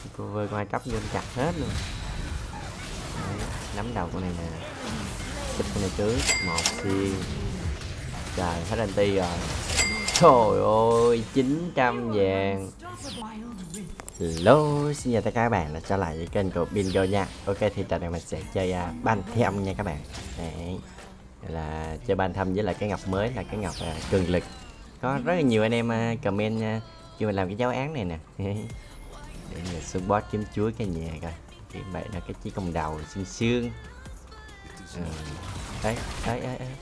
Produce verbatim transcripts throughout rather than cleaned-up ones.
cô vơi con ai tróc vô chặt hết luôn. Đấy, nắm đầu con này nè, chụp con này trước một xiên. Trời, hết anti rồi. Trời ơi, chín trăm vàng. Hello, xin chào tất cả các bạn đã trở lại với kênh của Bingo nha. Ok, thì trận này mình sẽ chơi uh, ban thăm nha các bạn. Đấy, là chơi ban thăm với lại cái ngọc mới là cái ngọc uh, cường lực. Có rất là nhiều anh em uh, comment uh, kêu mình làm cái giáo án này nè. Để mình xuống boss kiếm chuối cái nhà coi. Thì vậy là cái chiếc công đầu xương xương. Ừ. Đấy, đấy, đấy, đấy.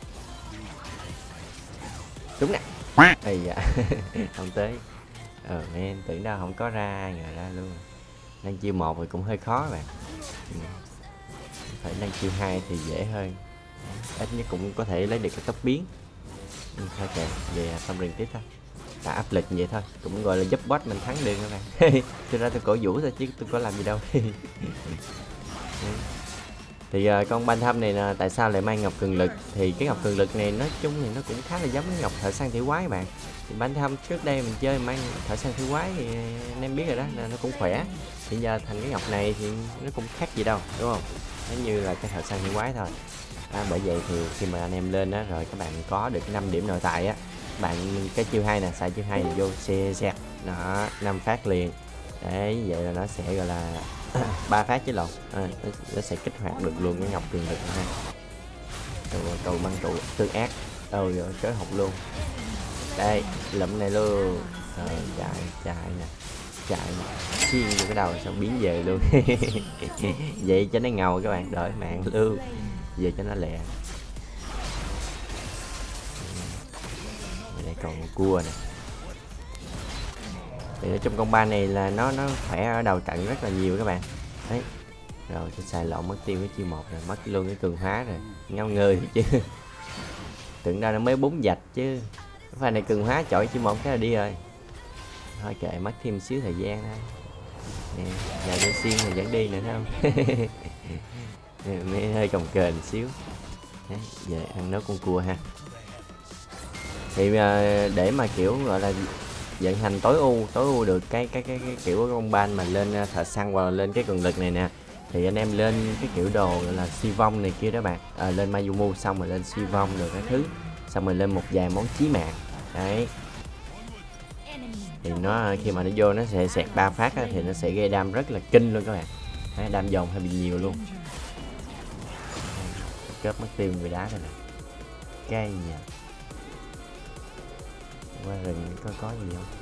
Đúng nè. Ây dạ. Không tới. Ờ men tưởng đâu không có ra, ngờ ra luôn. Đang chiêu một thì cũng hơi khó bạn. Ừ. Phải đang chiêu hai thì dễ hơn. Ít nhất cũng có thể lấy được cái tốc biến. Ừ, thôi kệ, về xong rừng tiếp thôi. Đã áp lực vậy thôi, cũng gọi là giúp boss mình thắng được các bạn. Thực ra tôi cổ vũ thôi chứ tôi có làm gì đâu. Thì uh, con ban thăm này là tại sao lại mang ngọc cường lực, thì cái ngọc cường lực này nói chung thì nó cũng khá là giống với ngọc thợ săn thủy quái các bạn. Thì ban thăm trước đây mình chơi mang thợ săn thủy quái thì anh em biết rồi đó, là nó cũng khỏe. Hiện giờ thành cái ngọc này thì nó cũng khác gì đâu, đúng không? Nó như là cái thợ săn thủy quái thôi. À, bởi vậy thì khi mà anh em lên á rồi các bạn có được năm điểm nội tại á, bạn cái chiêu hai nè, xài chiêu hai này vô xe xẹt nó năm phát liền. Đấy, vậy là nó sẽ gọi là ba phát chứ lộn, à, nó, nó sẽ kích hoạt được luôn cái ngọc cường lực ha. Cầu, cầu băng trụ tương ác, ôi rồi chối học luôn. Đây lụm này luôn, rồi chạy chạy nè, chạy nè, xiên vô cái đầu xong biến về luôn. Vậy cho nó ngầu các bạn, đợi mạng luôn, về cho nó lẹ. Đây còn cua nè. Thì ở trong combat này là nó nó khỏe ở đầu trận rất là nhiều các bạn. Đấy. Rồi tôi xài lộn mất tiêu cái chiêu một rồi, mất luôn cái cường hóa rồi. Ngao ngơi chứ. Tưởng ra nó mới bốn vạch chứ. Cái pha này cường hóa chọi chiêu một cái là đi rồi. Thôi kệ, mất thêm xíu thời gian thôi. Nè, nhà tôi xiên thì vẫn đi nữa thấy không? Mới hơi cồng kềnh xíu. Đấy, về ăn nấu con cua ha. Thì để mà kiểu gọi là vận hành tối ưu tối ưu được cái cái cái, cái kiểu con ban mà lên thợ săn hoặc là lên cái cường lực này nè, thì anh em lên cái kiểu đồ gọi là suy vong này kia đó bạn, à, lên Mayumu xong rồi lên suy vong được cái thứ, xong rồi lên một vài món chí mạng. Đấy, thì nó khi mà nó vô nó sẽ xẹt ba phát á, thì nó sẽ gây đam rất là kinh luôn các bạn. Đấy, đam dòng hơi bị nhiều luôn. Cướp mất tiêu người đá thôi nè, cây nha. Qua rừng có có gì không?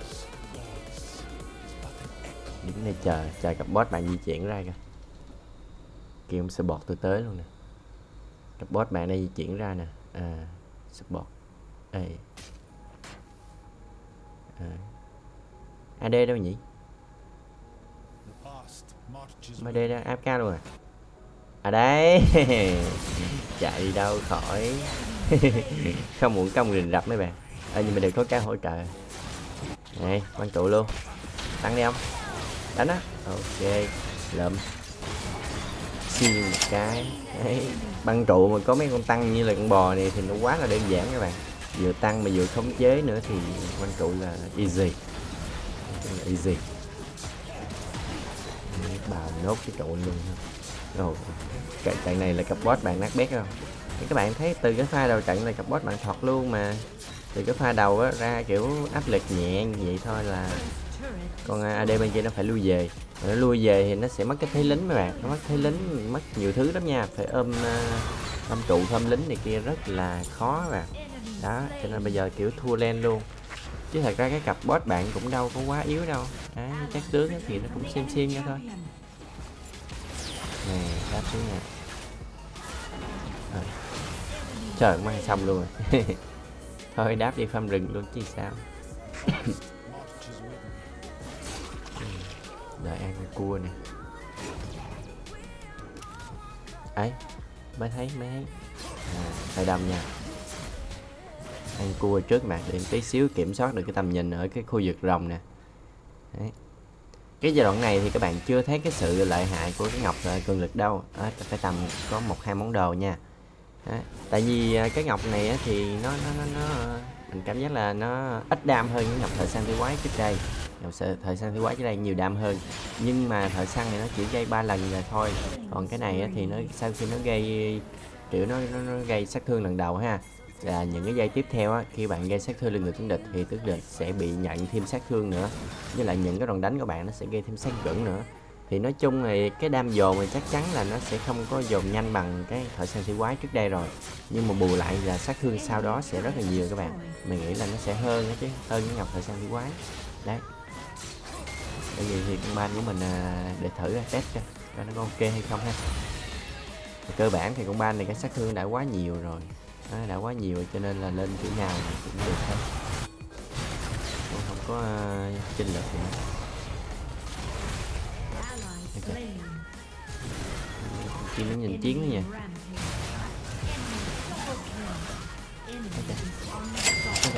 Đứng đây chờ chờ cặp boss bạn di chuyển ra kìa. Kêu ông support tôi tới luôn nè. Cặp boss bạn đây di chuyển ra nè. À, support. Ê. À. a đê đâu nhỉ? a đê đang áp ca luôn à? À đấy. Chạy đi đâu khỏi. Không muốn công rình rập mấy bạn. À, nhưng mà đều có cái hỗ trợ. Này, quan trụ luôn. Tăng đi không? Đánh á. Ok, lượm. Xiên một cái. Đấy, băng trụ mà có mấy con tăng như là con bò này thì nó quá là đơn giản các bạn. Vừa tăng mà vừa khống chế nữa thì băng trụ là easy. Là easy. Bào nốt cái trụ luôn. Ồ, cái trận này là cặp boss bạn nát bét không? Thì các bạn thấy từ cái pha đầu trận là cặp boss bạn thọt luôn mà. Từ cái pha đầu á, ra kiểu áp lực nhẹ như vậy thôi là con a đê bên kia nó phải lui về. Rồi nó lui về thì nó sẽ mất cái thế lính mấy bạn, nó mất thế lính, mất nhiều thứ lắm nha, phải ôm uh, ôm trụ thơm lính này kia rất là khó bạn. Đó, cho nên bây giờ kiểu thua len luôn. Chứ thật ra cái cặp boss bạn cũng đâu có quá yếu đâu. Đấy, chắc tướng thì nó cũng xem xem nha thôi. Nè, đáp xuống nè. À. Trời, mang xong luôn rồi. Thôi đáp đi farm rừng luôn chứ sao. Đợi ăn con cua nè. Ấy, mới thấy mới thấy. À, phải đâm nha. Ăn cua trước mà để tí xíu kiểm soát được cái tầm nhìn ở cái khu vực rồng nè. Đấy. Cái giai đoạn này thì các bạn chưa thấy cái sự lợi hại của cái ngọc cường lực đâu. À, phải tầm có một hai món đồ nha. Đó. Tại vì cái ngọc này á, thì nó, nó nó nó mình cảm giác là nó ít đam hơn những ngọc thợ săn thủy quái trước đây. Thợ săn thứ quái dưới đây nhiều đam hơn, nhưng mà thợ săn này nó chỉ gây ba lần là thôi. Còn cái này thì nó sau khi nó gây kiểu nó, nó, nó gây sát thương lần đầu ha, là những cái giây tiếp theo á, khi bạn gây sát thương lên người tướng địch thì tướng địch sẽ bị nhận thêm sát thương nữa, với lại những cái đòn đánh của bạn nó sẽ gây thêm sát chuẩn nữa. Thì nói chung thì cái đam dồn thì chắc chắn là nó sẽ không có dồn nhanh bằng cái thợ săn thủy quái trước đây rồi, nhưng mà bù lại là sát thương sau đó sẽ rất là nhiều các bạn. Mình nghĩ là nó sẽ hơn đó chứ, hơn cái ngọc thợ săn thủy quái đấy. Bởi vì thì con ban của mình để thử test cho coi nó có ok hay không ha. Cơ bản thì con ban này cái sát thương đã quá nhiều rồi, đó, đã quá nhiều cho nên là lên kiểu nào cũng được thôi, cũng không có uh, chênh lệch nữa. Okay. Chim nó nhìn chiến nữa nha. Okay. Okay.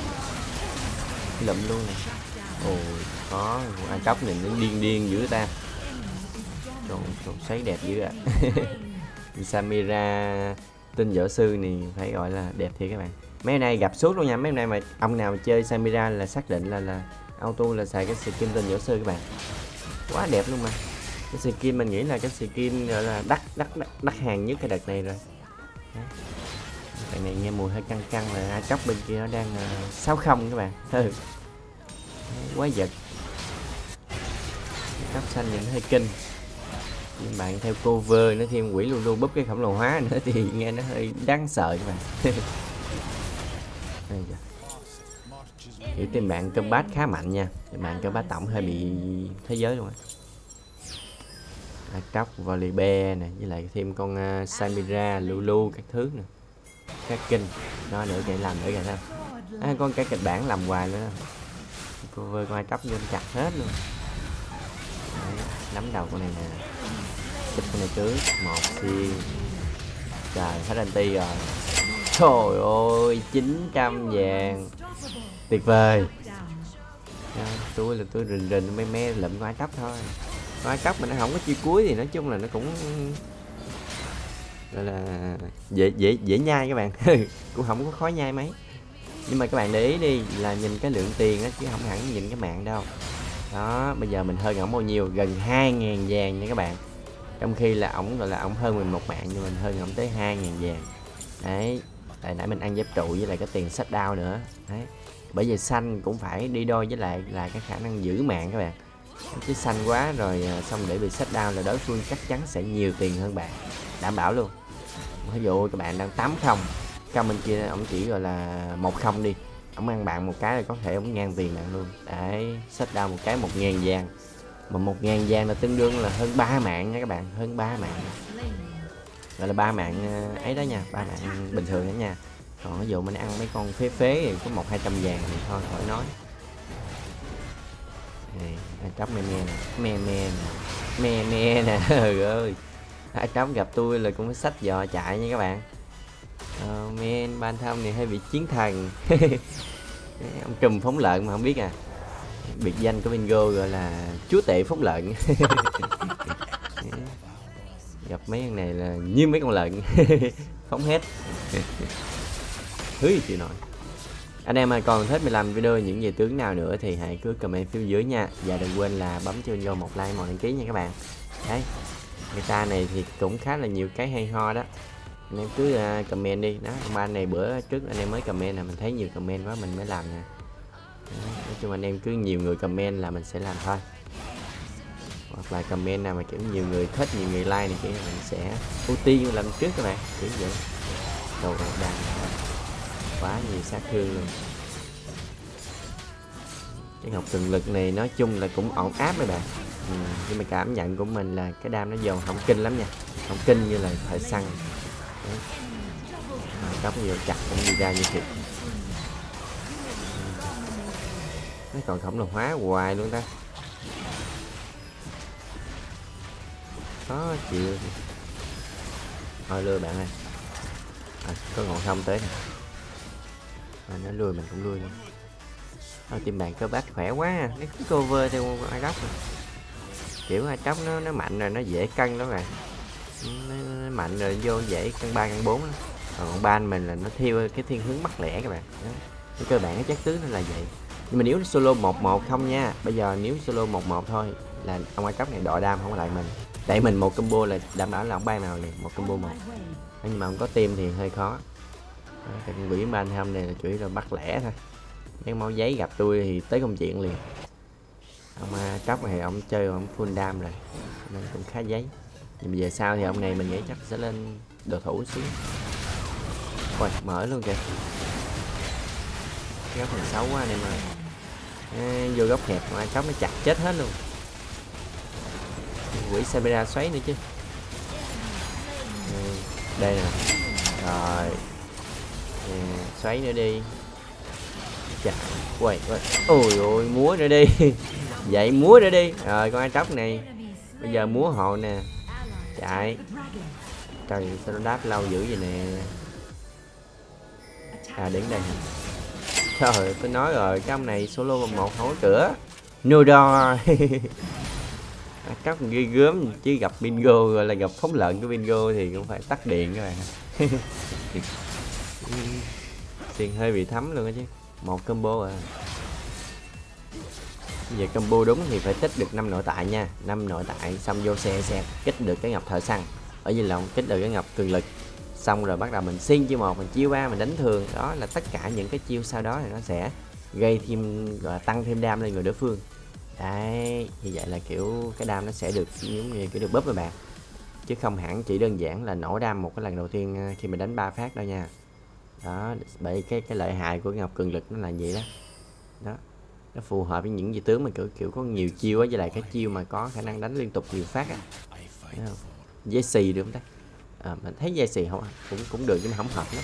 Lụm luôn nè. Ôi có ai cóc này nó điên điên dữ ta. Trộn trộn xoáy đẹp dữ ạ. À. Samira tinh võ sư này phải gọi là đẹp thiệt các bạn. Mấy này gặp suốt luôn nha, mấy này mà ông nào mà chơi Samira là xác định là là auto là xài cái skin tinh võ sư các bạn. Quá đẹp luôn mà. Cái skin mình nghĩ là cái skin gọi là đắt đắt đắt, đắt hàng nhất cái đợt này rồi. Bạn này nghe mùi hơi căng căng là ai chóc bên kia nó đang uh, sáu không các bạn. Ừ. Quá giật. Cấp xanh nhìn hơi kinh. Nhưng bạn theo cover nó thêm quỷ luôn luôn búp cái khổng lồ hóa nữa thì nghe nó hơi đáng sợ các bạn. Kiểu team bạn combat khá mạnh nha, team bạn combat tổng hơi bị thế giới luôn á. Cóc Volibear nè, với lại thêm con uh, Samira, Lulu các thứ nè, khá kinh. Nó nữa để làm nữa kìa sao? À, con cái kịch bản làm hoài nữa. Cover con ai cóc vô chặt hết luôn. Đấy, nắm đầu con này nè. Chụp con này trước, một xiên. Trời, hết anti rồi. Trời ơi, chín trăm vàng. Tuyệt vời. Đó, tôi là tôi rình rình me me lụm con ai cóc thôi. Con ai cóc mà nó không có chiêu cuối thì nói chung là nó cũng gọi là dễ dễ dễ nhai các bạn. Cũng không có khó nhai mấy. Nhưng mà các bạn để ý đi là nhìn cái lượng tiền á chứ không hẳn nhìn cái mạng đâu. Đó, bây giờ mình hơn ổng bao nhiêu? Gần hai ngàn vàng nha các bạn. Trong khi là ổng gọi là ổng hơn mình một mạng nhưng mình hơn ổng tới hai ngàn vàng. Đấy, tại nãy mình ăn giáp trụ với lại cái tiền sách đao nữa. Đấy. Bởi vì xanh cũng phải đi đôi với lại là cái khả năng giữ mạng các bạn. Chứ xanh quá rồi xong để bị sách đao là đối phương chắc chắn sẽ nhiều tiền hơn bạn. Đảm bảo luôn. Ví dụ các bạn đang tám không, trong bên kia ổng chỉ gọi là một không đi, ổng ăn bạn một cái là có thể ổng ngang tiền bạn luôn. Đấy, sách đao một cái một ngàn vàng, mà một ngàn vàng là tương đương là hơn ba mạng nha các bạn, hơn ba mạng, gọi là ba mạng ấy đó nha, ba mạng bình thường đó nha. Còn ví dụ mình ăn mấy con phế phế thì có một hai trăm vàng thì thôi khỏi nói. Này, tróc me me nè, me me nè, me me nè. Trời ơi, ai tróc gặp tôi là cũng phải xách giò chạy nha các bạn. Ờ, men ban thông này hơi bị chiến thần. Ông trùm phóng lợn mà không biết à. Biệt danh của Bingo gọi là chúa tể phóng lợn. Gặp mấy con này là như mấy con lợn. Phóng hết. Hứ chịu nổi. Anh em ơi, còn thích mình làm video những về tướng nào nữa thì hãy cứ comment phía dưới nha. Và đừng quên là bấm cho Bingo một like, một đăng ký nha các bạn. Đấy, người ta này thì cũng khá là nhiều cái hay ho đó. Anh em cứ uh, comment đi. Đó, con ban này bữa trước anh em mới comment là mình thấy nhiều comment quá mình mới làm nè. Nói chung anh em cứ nhiều người comment là mình sẽ làm thôi. Hoặc là comment nào mà kiểu nhiều người thích, nhiều người like này kia mình sẽ ưu tiên làm trước các bạn. Kiểu vậy. Đầu đàn quá nhiều sát thương luôn. Cái ngọc cường lực này nói chung là cũng ổn áp mấy bạn. Ừ, nhưng mà cảm nhận của mình là cái đam nó dồn không kinh lắm nha, không kinh như là thợ săn. Cóc nhiều chặt cũng đi ra như thịt. Nó còn khổng lồ hóa hoài luôn ta. Khó chịu. Thôi lừa bạn ơi. À, có ngọn không tới nè. À, nó lùi mình cũng lùi luôn. Thôi team bạn cơ bát khỏe quá. Nó cứ cover theo ai đốc rồi. Kiểu ai đốc nó nó mạnh rồi nó dễ cân đó bạn. Nó, nó mạnh rồi vô dễ cân ba cân bốn. Còn ban mình là nó theo cái thiên hướng mắc lẻ các bạn. Đó. Cái cơ bản cái chất tướng nó là vậy. Nhưng mà nếu solo một một không nha, bây giờ nếu solo một một thôi là ông ai cấp này đòi đam không có lại mình, tại mình một combo là đảm bảo là ông bay màu liền, một combo một. Nhưng mà ông có team thì hơi khó. Cái con quỷ ban tham này là chủ yếu là bắt lẻ thôi, mấy máu giấy gặp tôi thì tới công chuyện liền. Ông ai cấp này ông chơi ông full đam rồi nên cũng khá giấy. Nhưng bây giờ sau thì ông này mình nghĩ chắc sẽ lên đồ thủ xíu. Ôi mở luôn kìa, cái góc này xấu quá anh em ơi. À, vô góc hẹp mà ai cấp nó chặt chết hết luôn. Quỷ Sabera xoáy nữa chứ. À, đây nè, rồi à, xoáy nữa đi. Chà, quay quay, ôi ôi múa nữa đi. Vậy múa nữa đi. Rồi con ai tróc này bây giờ múa hộ nè, chạy. Trời sao nó đáp lâu dữ vậy nè. À đến đây. Trời tôi nói rồi, cái ông này solo một không có cửa. No đo. Các ghê gớm chứ gặp bingo gọi là gặp phóng lợn của bingo thì cũng phải tắt điện các bạn. Tiền hơi bị thấm luôn á chứ. Một combo à. Bây giờ combo đúng thì phải tích được năm nội tại nha, năm nội tại xong vô xe xe kích được cái ngọc thợ săn ở dưới lòng, kích được cái ngọc cường lực, xong rồi bắt đầu mình xuyên chiêu một, mình chiêu ba mình đánh thường. Đó là tất cả những cái chiêu sau đó thì nó sẽ gây thêm, gọi là tăng thêm đam lên người đối phương. Đấy, như vậy là kiểu cái đam nó sẽ được giống như kiểu được búp các bạn, chứ không hẳn chỉ đơn giản là nổ đam một cái lần đầu tiên khi mình đánh ba phát đâu nha. Đó, bởi cái cái lợi hại của cái ngọc cường lực nó là vậy đó. Đó, nó phù hợp với những vị tướng mà kiểu kiểu có nhiều chiêu á, với lại cái chiêu mà có khả năng đánh liên tục nhiều phát á. Dây xì được không ta? À, mình thấy dây xì không cũng cũng được nhưng mà không hợp lắm.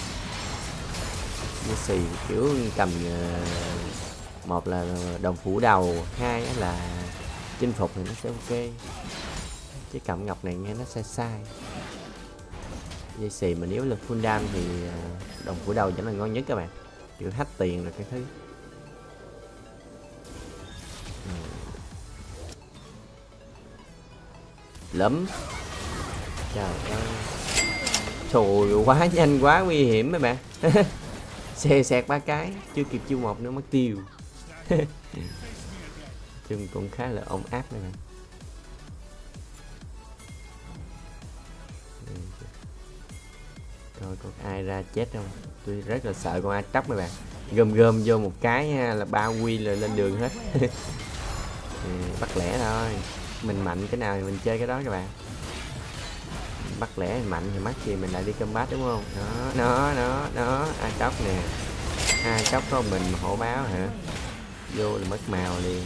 Dây xì kiểu cầm uh, một là đồng phủ đầu, hai là chinh phục thì nó sẽ ok, chứ cầm ngọc này nghe nó sai sai. Dây xì mà nếu là full đam thì đồng phủ đầu vẫn là ngon nhất các bạn, kiểu hack tiền rồi cái thứ. Lắm. Trời ơi, trời quá nhanh quá nguy hiểm mấy bạn. Xe sẹt ba cái chưa kịp chiêu một nữa mất tiêu. Chung cũng khá là ổn áp này. Coi có ai ra chết không, tôi rất là sợ con ai tróc mấy bạn, gom gom vô một cái là ba quy là lên đường hết. Bắt lẻ thôi, mình mạnh cái nào thì mình chơi cái đó các bạn. Bắt lẻ mạnh thì mắc gì mình lại đi combat đúng không? Đó nó nó nó ai tróc nè, ai tróc có mình mà hổ báo hả, vô là mất màu liền.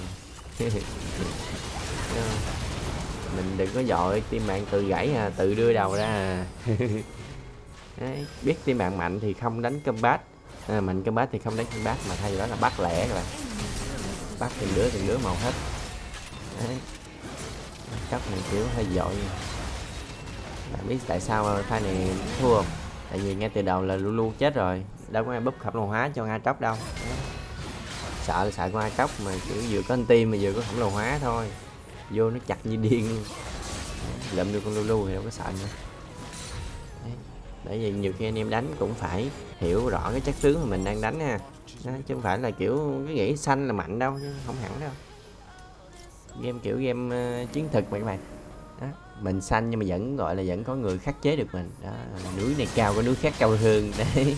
Mình đừng có dội team bạn tự gãy à, tự đưa đầu ra à. Đấy, biết team bạn mạnh thì không đánh combat, à, mạnh combat thì không đánh combat, mà thay vào đó là bắt lẻ các bạn, bắt từng đứa từng đứa một hết. Đấy, cấp này kiểu hơi dội. Bạn biết tại sao pha này thua không? Tại vì ngay từ đầu là Lulu chết rồi, đâu có ai búp khổng lồ hóa cho ai tróc đâu. Đấy. Sợ là sợ con ai tróc mà kiểu vừa có anh team mà vừa có khổng lồ hóa thôi, vô nó chặt như điên luôn. Lượm được con Lulu thì đâu có sợ nữa. Đấy. Bởi vì nhiều khi anh em đánh cũng phải hiểu rõ cái chất tướng mà mình đang đánh nha. Đó, chứ không phải là kiểu cái nghĩ xanh là mạnh đâu, chứ không hẳn đâu. Game kiểu game uh, chiến thực mà các bạn. Đó, mình xanh nhưng mà vẫn gọi là vẫn có người khắc chế được mình. Đó, núi này cao có núi khác cao hơn đấy.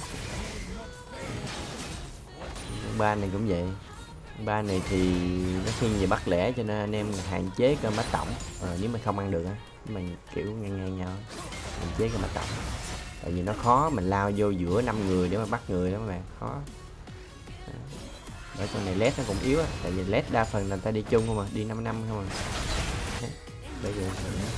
Ba này cũng vậy. Ba này thì nó thiên về bắt lẻ cho nên anh em hạn chế cơm bát tổng. Ờ, nếu mà không ăn được á, mình kiểu ngang ngang nhau, hạn chế cơm bát tổng. Tại vì nó khó, mình lao vô giữa năm người để mà bắt người đó các bạn, khó. Đó. Bởi con này led nó cũng yếu á, tại vì led đa phần là người ta đi chung không à, đi năm năm không à. Đấy. Bây giờ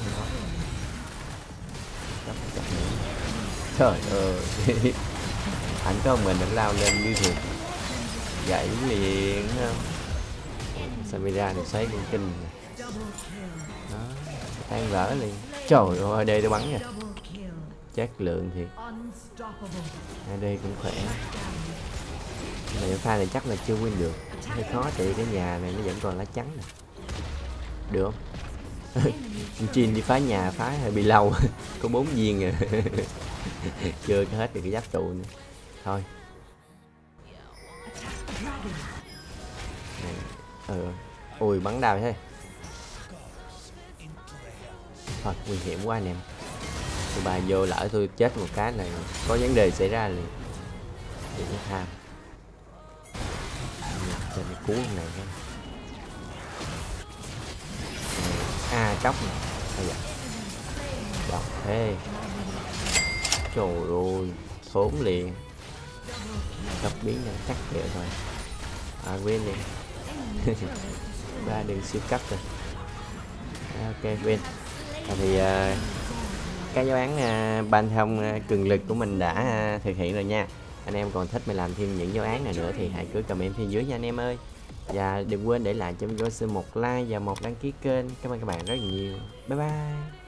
trời ơi. Ảnh có mình đã lao lên như thường gãy liền không. Samira này xoáy cũng kinh. Đó, tan vỡ liền. Trời ơi, đây nó bắn nha, chất lượng thiệt. Ở đây cũng khỏe. Này pha này chắc là chưa win được, hơi khó tại cái nhà này nó vẫn còn lá trắng nè. Được không? Chin đi phá nhà phá hơi bị lâu. Có bốn viên à. Chưa hết được cái giáp trụ nữa. Thôi Ừ. Ui bắn đau thế. Thôi nguy hiểm quá anh em. Tôi bà vô lỡ tôi chết một cái này có vấn đề xảy ra liền. Đừng có tham. Trên cái cú này thôi. À chóc này. Bây giờ. Đọc thế. Trời ơi. Thốn liền. Cấp biến này chắc kìa thôi. À quên đi. Ba đường siêu cấp rồi. À, ok quên. À, thì uh, cái giáo án uh, ban thông uh, cường lực của mình đã uh, thực hiện rồi nha. Anh em còn thích mình làm thêm những giáo án này nữa thì hãy cứ comment phía dưới nha anh em ơi. Và đừng quên để lại cho video một like và một đăng ký kênh. Cảm ơn các bạn rất nhiều. Bye bye.